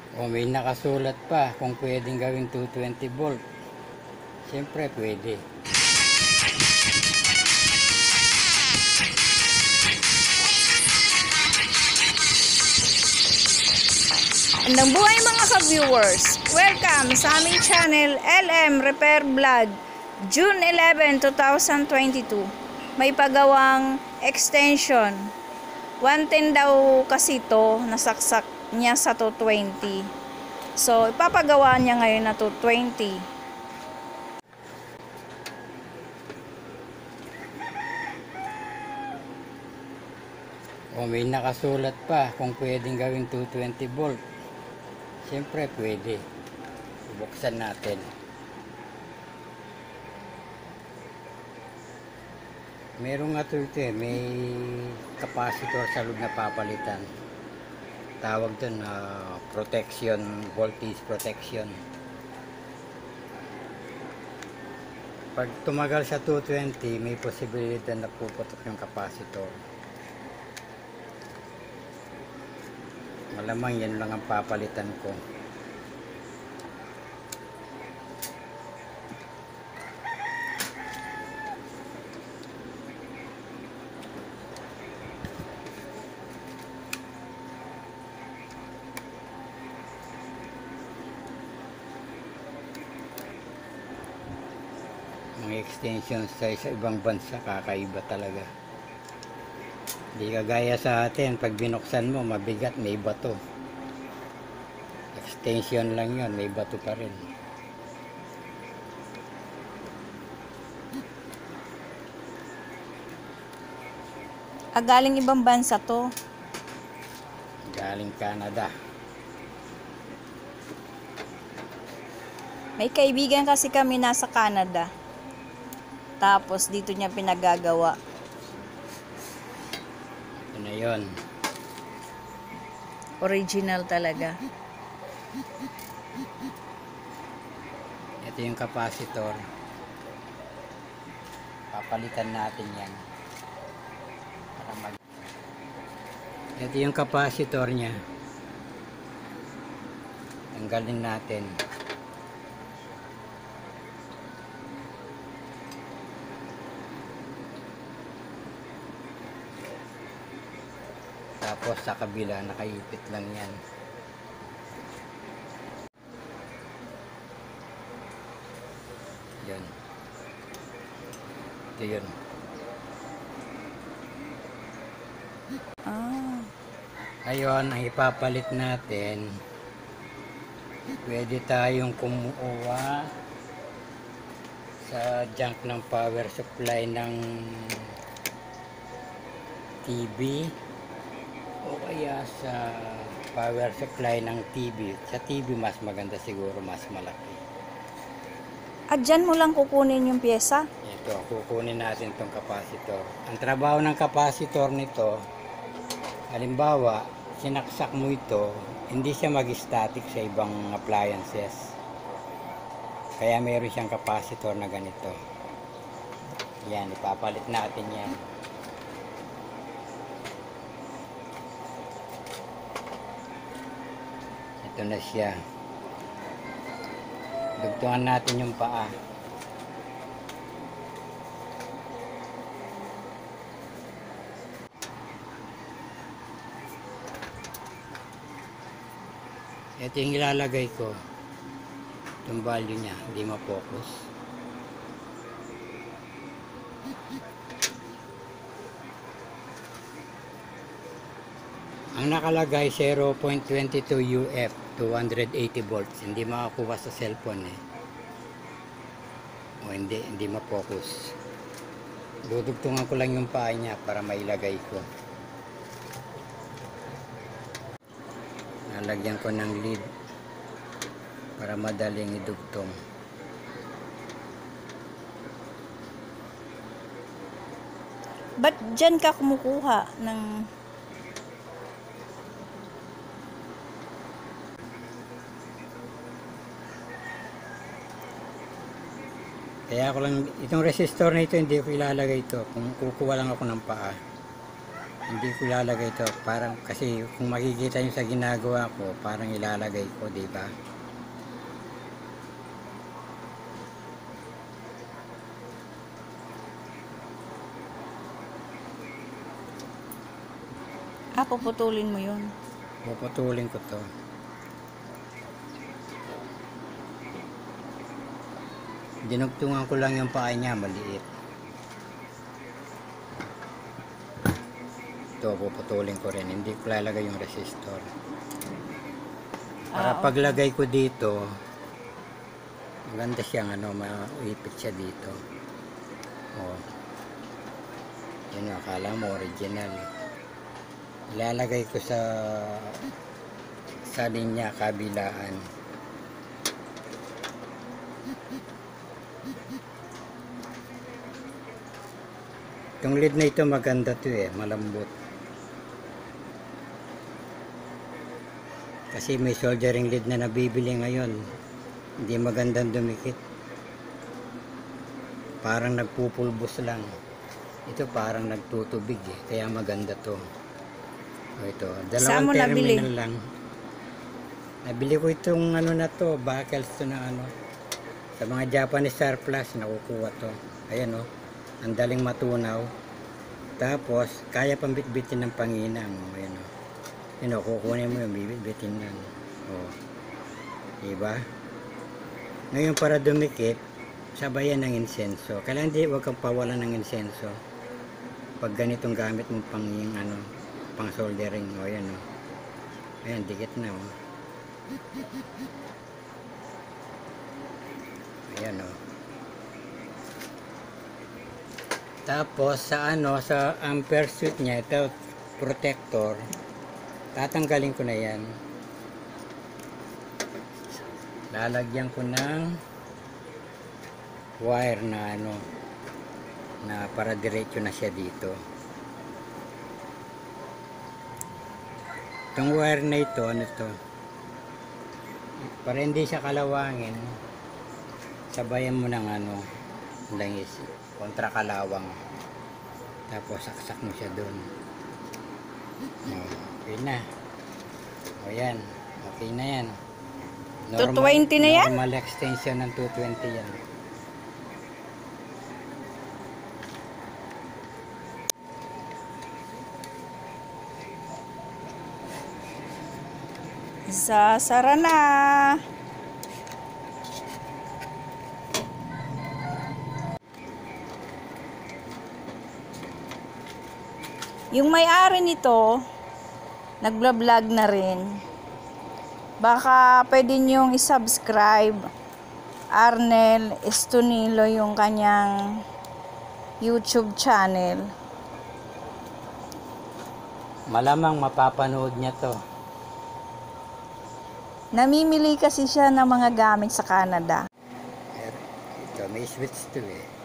O may nakasulat pa kung pwedeng gawing 220 volt. Siyempre pwede. Magandang buhay mga ka-viewers! Welcome sa aming channel LM Repair Vlog, June 11, 2022. May pagawang extension. 110 daw kasi ito, nasaksak niya sa 220. So, ipapagawa niya ngayon na 220. O may nakasulat pa kung pwedeng gawing 220 volt. Siyempre pwede. Buksan natin. Merong nga ito may capacitor sa loob na papalitan. Tawag dun protection, voltage protection. Pag tumagal sa 220, may posibilidad na puputok yung capacitor. Malamang yan lang ang papalitan ko. Mga extensions sa ibang bansa kakaiba talaga. Hindi kagaya sa atin, pag binuksan mo mabigat, may bato. Extension lang yun, may bato pa rin. Galing ibang bansa to. Galing Canada. May kaibigan kasi kami nasa Canada. Tapos dito niya pinagagawa. Ito na yun. Original talaga. Ito yung capacitor. Papalitan natin yan. Ito yung capacitor niya. Tanggalin natin. Tapos sa kabila nakaipit lang yan. Yan. Ito yun. Ngayon, ang ipapalit natin, pwede tayong kumuha sa junk ng power supply ng TV o kaya sa power supply ng TV. Sa TV mas maganda siguro, mas malaki. At dyan mo lang kukunin yung pyesa? Ito, kukunin natin itong capacitor. Ang trabaho ng capacitor nito, halimbawa, sinaksak mo ito, hindi siya mag-static sa ibang appliances. Kaya meron siyang capacitor na ganito. Yan, ipapalit natin yan. Ito na siya. Dugtungan natin yung paa. Ito yung ilalagay ko. Itong value niya, hindi ma-focus. Ang nakalagay 0.22 UF, 280 volts. Hindi makakuha sa cellphone eh. O hindi ma-focus. Dudugtungan ko lang yung paa niya para mailagay ko. Nalagyan ko ng lead para madaling idugtong. Ba't dyan ka kumukuha ng... Kaya ako lang, itong resistor na ito, hindi ko ilalagay ito. Kung kukuha lang ako ng paa. Hindi ko ilalagay ito. Parang, kasi kung makikita nyo sa ginagawa ko, parang ilalagay ko, di ba? Puputulin mo yun. Puputulin ko to. Dinugtungan ko lang yung paa niya, maliit. Ito, puputulin ko rin. Hindi ko lalagay yung resistor. Para Okay. paglagay ko dito, maganda siyang maipit siya dito. Oh. Yun yung akala mo, original. Ilalagay ko sa linya kabilaan. Itong lid na ito maganda to malambot. Kasi may soldering lid na nabibili ngayon. Hindi magandang dumikit. Parang nagpupulbos lang. Ito parang nagtutubig kaya maganda to. O ito, Saan mo dalawang nabili? terminal lang. Nabili ko itong na to, buckles to na sa mga Japanese surplus, nakukuha to. Ayan ang daling matunaw. Tapos, kaya pang bitbitin ng panginang. Ayan kukunin mo yung bibitbitin lang. Diba? Ngayon, para dumikit, sabayan ng insenso. Kailangan huwag kang pawalan ng insenso. Pag ganitong gamit mo pang soldering. Ayan, dikit na ayan Tapos sa ampere switch niya, ito protector, tatanggalin ko na yan. Lalagyan ko ng wire na na para diretso na siya dito. Itong wire na ito, para hindi siya kalawangin, sabayan mo ng langis, kontra kalawang. Tapos saksak mo siya doon. Okay na. Yan. Okay na yan. 220 na yan? Normal extension ng 220 yan. Sasara na. Yung may-ari nito, nagblog na rin. Baka pwede niyong i-subscribe. Arnel Estunilo yung kanyang YouTube channel. Malamang mapapanood niya to. Namimili kasi siya ng mga gamit sa Canada. Ito, may switch to